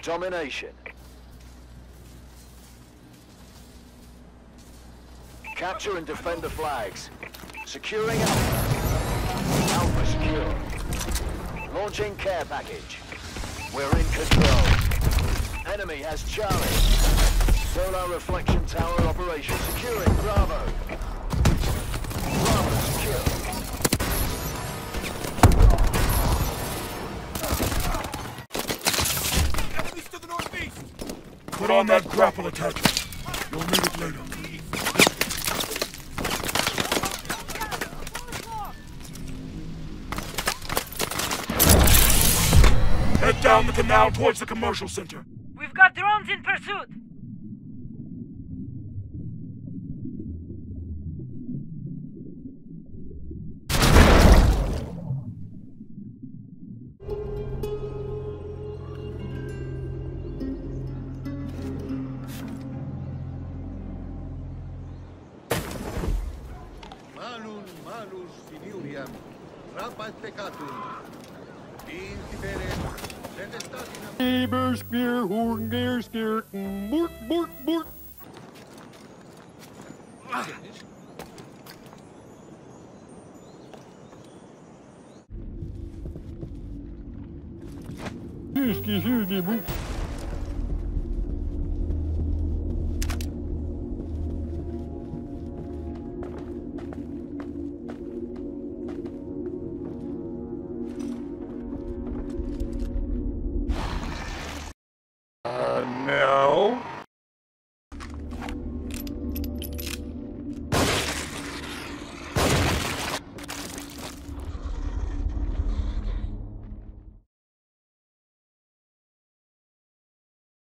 domination. Capture and defend the flags. Securing Alpha. Alpha secure. Launching care package. We're in control. Enemy has Charlie. Solar reflection tower operation. Securing Bravo. Bravo secure. Enemies to the northeast! Put on that grapple attachment. You'll need it later. Head down the canal towards the commercial center. We've got drones in pursuit! Malus finiuriam, rapat peccatum. Intifere, retestatinam. Eberspear, Horngeersteer, Bork, Bork, Bork. Here's Bork. No.